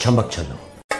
चमक चलो।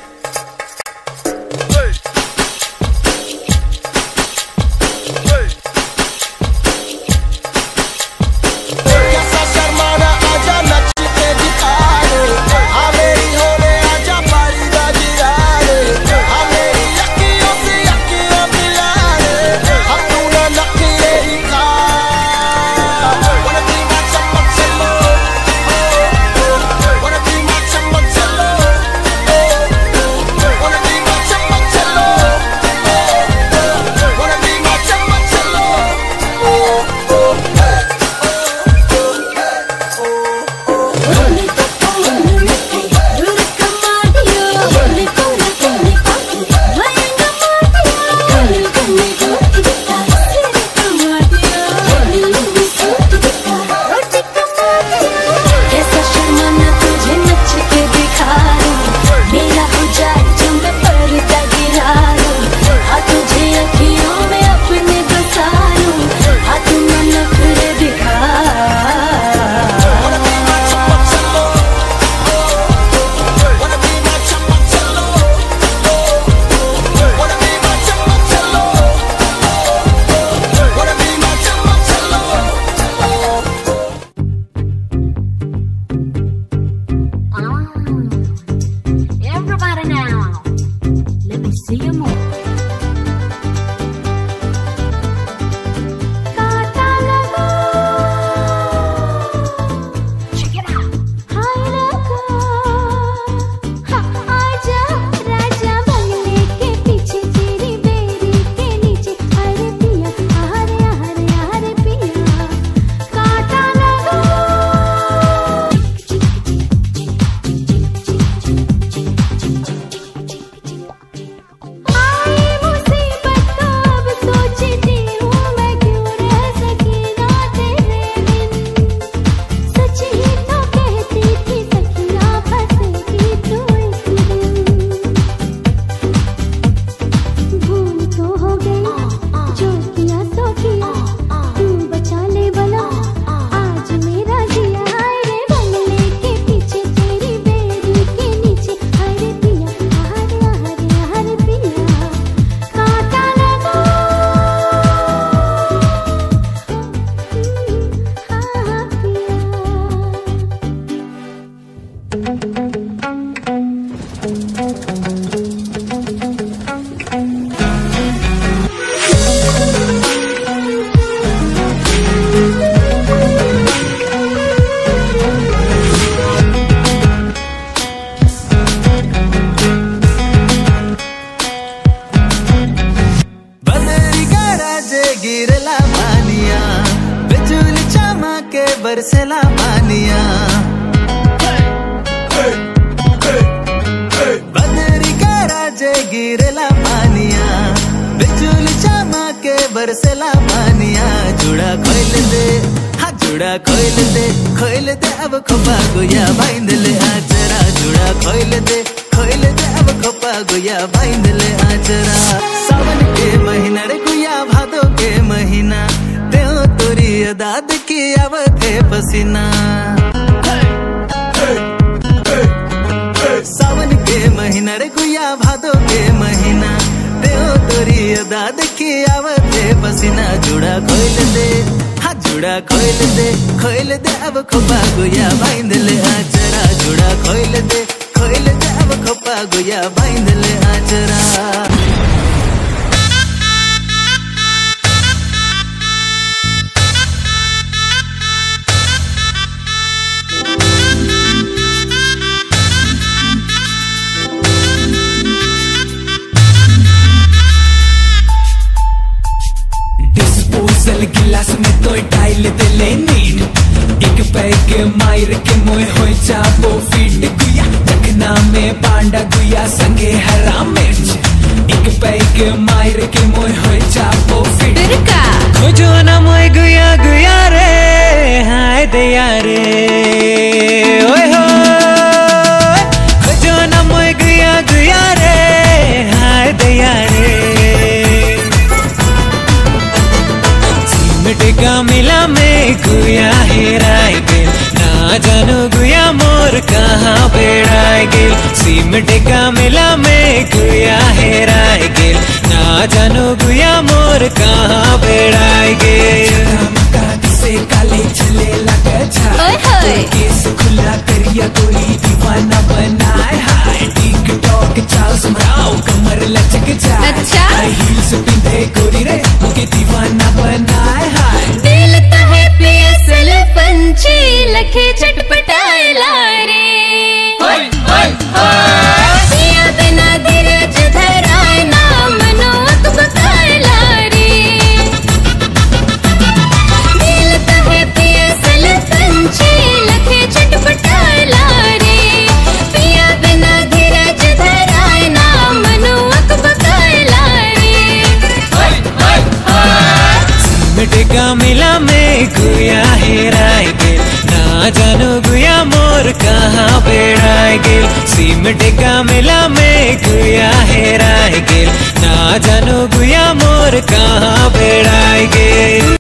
बरसेला पानिया बदरी का राजे गिरेला पानिया बिजुली चमा के बरसेला पानिया जुड़ा खोल दे हाँ जुड़ा खोल दे अब खोपा गुया बांध ले आजरा जुड़ा खोल दे अब खोपा गुया बांध ले आजरा सावन के महीना रे गुया भादो के महीना तोरी दाद की आवत है पसीना सावन के महीना रे गुया भादो के महीना देव तोरी दाद की आवत है पसीना जुड़ा खोल दे अब खोपा गुया बांध ले आजरा जुड़ा खोल दे अब खोपा गुया बांध ले आजरा गिलास में तो डाल दे ले नीट एक पैक मायर के मोए हो जाबो फीट गुया चखना में पांडा गुया संगे हरा मिर्च एक पैक मायर के मोए हो जाबो फीट खोजो ना मोए गुया गुया रे हाय दया रे ओए हो खोजो ना मोए गुया गुया रे हाय दया रे मिटेगा मिला में गुया हेराए दिल ना जानो गुया मोर मोर कहाँ बेड़ाय गेल, सिमटेका मेला में गुया हेराय गेल, ना जानो गुया मोर कहाँ बेड़ाय गेल। से काले चले लगा छाए, केस खुला करिया कोई दीवाना बनाए, हाय टिकटॉक चार्ल्स मराओ कमर लचक जाए, हाई हील्स पिंधे गोरी रे मुझे दीवाना बनाए, हाय दिल तो है पियासल पंछी लखे छटपटाए लारे, पिया बिना धीरज धराए ना मनो अकबकाए लारे, दिल तो है पियासल पंछी लखे छटपटाए लारे, पिया बिना धीरज धराए ना मनो अकबकाए लारे। सिमटेका मेला में गुया हेराय गेल, ना जानो गुया मोर कहाँ बेड़ाय गेल, सिमटेका मेला में गुया हेराय गेल, ना जानो गुया मोर कहाँ बेड़ाय गेल।